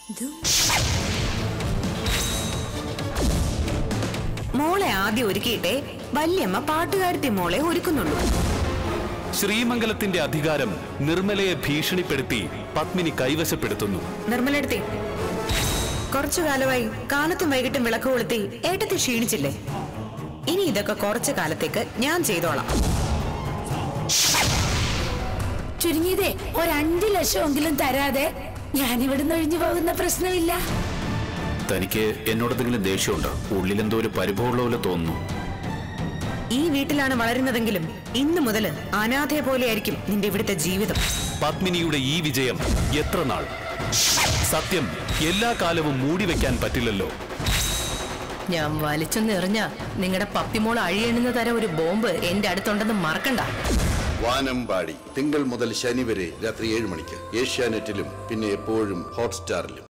മോളെ ആദ്യം ഒരുക്കിയിട്ടേ വല്യമ്മ പാട്ടുകാരത്തി മോളെ ഒരുക്കുന്നുള്ളൂ. ശ്രീമംഗലത്തിന്റെ അധികാരം നിർമ്മലയെ ഭീഷണിപ്പെടുത്തി പത്മിനി കൈവശപ്പെടുത്തുന്നു. നിർമ്മലടുത്തി, കുറച്ചു കാലമായി കാലത്തും വൈകിട്ടും വിളക്ക് കൊളുത്തി ഏട്ടത്തി ക്ഷീണിച്ചില്ലേ? ഇനി ഇതൊക്കെ കുറച്ചു കാലത്തേക്ക് ഞാൻ ചെയ്തോളാം. ചുരുങ്ങിയതേ 5 ലക്ഷമെങ്കിലും തരാതെ ഞാൻ ഇവിടുന്ന് ഒഴിഞ്ഞു പോകുന്ന പ്രശ്നമില്ല. തനിക്ക് എന്നോടെന്തെങ്കിലും ദേഷ്യമുണ്ടോ? ഉള്ളിലെന്തോ ഒരു പരിഭവമുള്ള പോലെ തോന്നുന്നു. ഈ വീട്ടിലാണ് വളരുന്നതെങ്കിലും ഇന്നു മുതൽ അനാഥയെ പോലെയായിരിക്കും നിന്റെ ഇവിടുത്തെ ജീവിതം. പത്മിനിയുടെ ഈ വിജയം എത്ര നാൾ? സത്യം എല്ലാ കാലവും മൂടിവെക്കാൻ പറ്റില്ലല്ലോ. ഞാൻ വലിച്ചെന്നെറിഞ്ഞ നിങ്ങളുടെ പപ്പിമോൾ അഴിയെണ്ണുന്ന തരം ഒരു ബോംബ് എന്റെ അടുത്തുണ്ടെന്ന് മറക്കണ്ട. വാനമ്പാടി തിങ്കൾ മുതൽ ശനി വരെ രാത്രി 7 മണിക്ക് ഏഷ്യാനെറ്റിലും പിന്നെ എപ്പോഴും ഹോട്ട്സ്റ്റാറിലും.